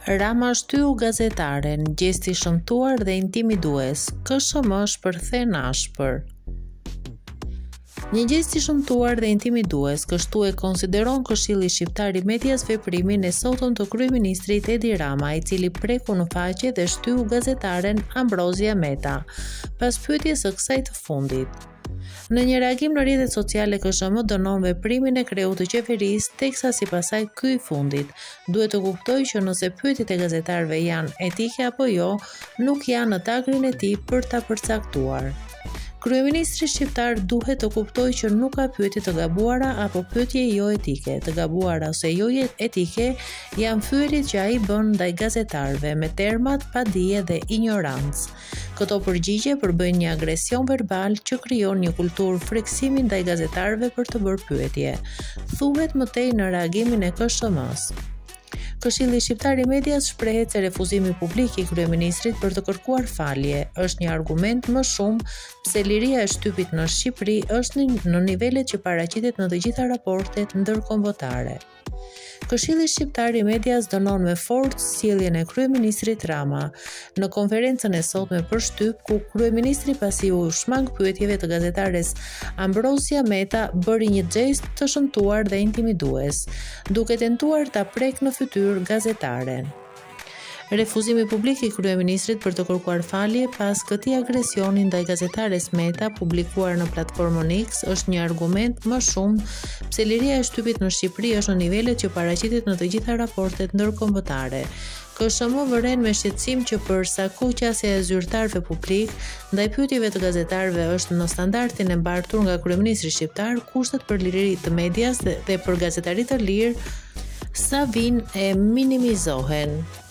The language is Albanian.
Rama shtyu gazetaren, Gjesti shëmtuar dhe intimidues, KSHM shpërthen ashpër. Një gjest i shëmtuar dhe intimidues, kështu e konsideron Këshilli Shqiptar i Medias veprimin e sotëm të kryeministrit Edi Rama, i cili preku në faqe dhe shtyu gazetaren Ambrozia Meta, pas pyetjes së kësaj të fundit. Në një reagim në rrjetet sociale, KSHM dënon veprimin e kreut të qeverisë, teksa sipas saj ky i fundit duhet të kuptojë që nëse pyetjet e gazetarëve janë etike apo jo, nuk janë në tagrin e tij për ta përcaktuar. Kryeministri shqiptar duhet të kuptojë që nuk ka pyetje të gabuara apo pyetje jo etike. Të gabuara ose jo etike janë pyetjet që ai bën ndaj gazetarëve me termat padije dhe ignorancë. Këto përgjigje përbëjnë një agresion verbal që krijon një kulturë friksimi ndaj gazetarëve për të bërë pyetje, thuhet mëtej në reagimin e KSHM-s. Këshilli Shqiptar i Medias shprehet se refuzimi publik i kryeministrit për të kërkuar falje është një argument më shumë pse liria e shtypit në Shqipëri është në nivelet që paraqitet në të gjitha raportet ndërkombëtare. Këshilli Shqiptar i Medias dënon me forcë sjelljen e kryeministrit Rama në konferencën e sotme për shtyp, ku kryeministri pasi u shmang pyetjeve të gazetares Ambrozia Meta bëri një gjest të shëmtuar dhe intimidues, duke tentuar ta prek në fytyrë gazetaren. Refuzimi publik i kryeministrit për të kërkuar falje pas këtij agresioni ndaj gazetares Meta publikuar në platformën X është një argument më shumë pse liria e shtypit në Shqipëri është në nivelet që paraqitet në të gjitha raportet ndërkombëtare. KSHM vëren me shqetësim që për sa kohë qasja e zyrtarëve publik ndaj pyetjeve të gazetarëve është në standardin e mbartur nga kryeministri shqiptar, kushtet për liri të medias dhe për gazetari të lirë sa vinë e minimizohen.